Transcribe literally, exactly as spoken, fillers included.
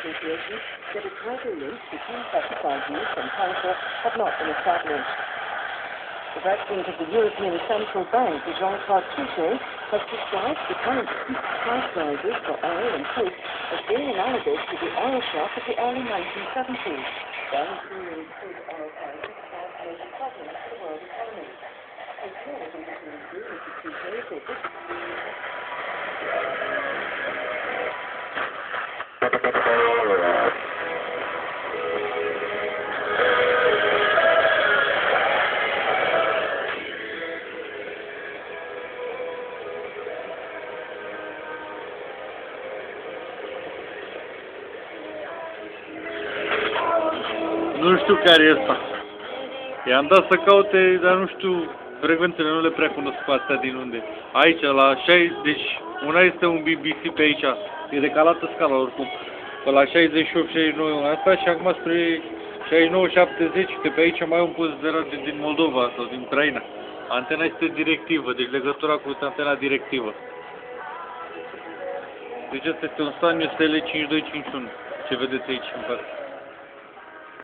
Association said a tighter link between pesticide use and cancer had not been established. The president of the European Central Bank, Jean-Claude Trichet, has described the current peak price rises for oil and food as being analogous to the oil shock of the early nineteen seventies. Then, cooling crude oil prices caused major problems for the world economy. As well as in between Mister Trichet said this Nu știu care e asta. I-am dat să caute, dar nu știu, frecvențele nu le prea cunosc pe astea din unde. Aici, la șaizeci, deci una este un B B C pe aici, e decalată scala oricum. Pe la șaizeci și opt șaizeci și nouă asta și acum spre șaizeci și nouă șaptezeci, de pe aici mai e un post de radio din Moldova sau din Ucraina. Antena este directivă, deci legătura cu antena directivă. Deci asta este un Saniu S L cinci doi cinci unu, ce vedeți aici în față.